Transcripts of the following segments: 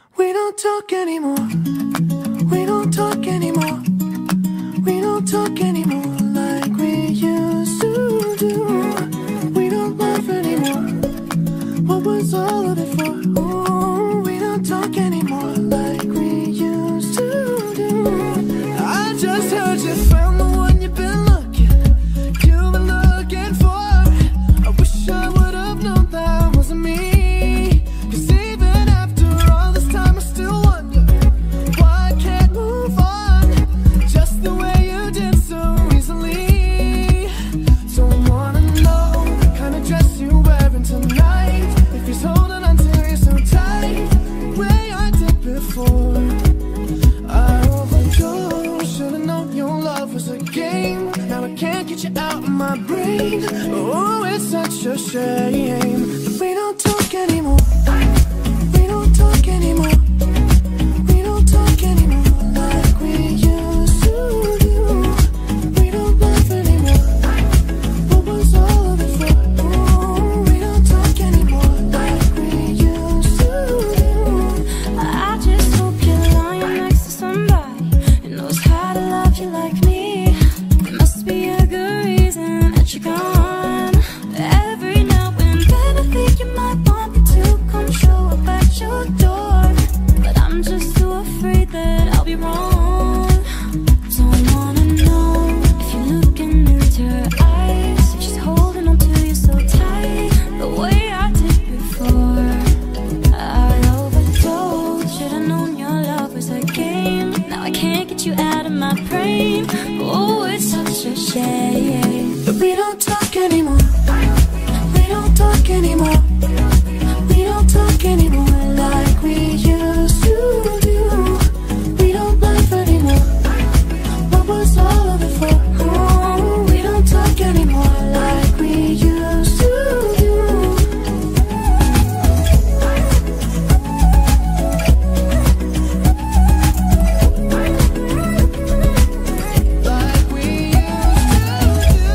We don't talk anymore. We don't talk anymore. We don't talk anymore like we used to do. We don't laugh anymore. What was all of it for? Ooh, we don't talk anymore like we used to do. I just heard you found the one you've been looking for. I wish I would have known that wasn't me. 'Cause even after all this time I still wonder why I can't move on just the way you did so easily. So I wanna know the kind of dress you're wearing tonight, if he's holding on to you so tight, the way I did before. I overdosed, should've known your love was a game. Now I can't get you out of my brain. Oh, it's such a shame that we don't talk anymore. We don't talk anymore. We don't talk anymore like we used to do. We don't laugh anymore. What was all of it for? Oh, we don't talk anymore like we used to do. I just hope you're lying next to somebody who knows how to love you like me. There must be a good reason that you're gone. Every now and then I think you might want me to come show up at your door, but I'm just too afraid that I'll be wrong. So I wanna know if you're looking into her eyes, if she's holding on to you so tight, the way I did before. I overdosed, should've known your love was a game. Now I can't get you out of my brain. Oh, it's such a shame That we don't talk anymore. We don't talk anymore. We don't talk anymore like we used to do. We don't laugh anymore. What was all of it for? Oh, we don't talk anymore like we used to do. Like we used to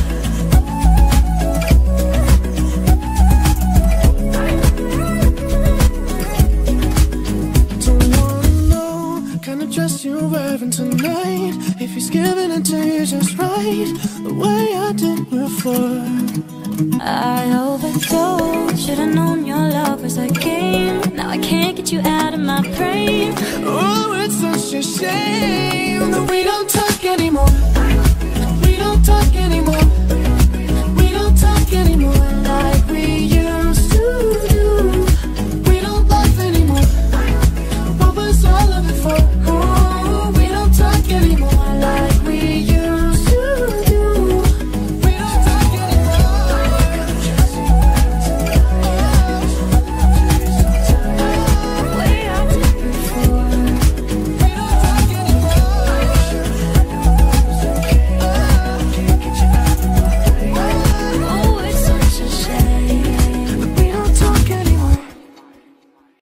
do. Don't wanna know kind of dress you're wearing tonight, if he's giving it to you just right, the way I did before. I overdosed, should've known your love was a game. Now I can't get you out of my brain. Oh, it's such a shame that we don't talk anymore. We don't talk anymore. We don't talk anymore like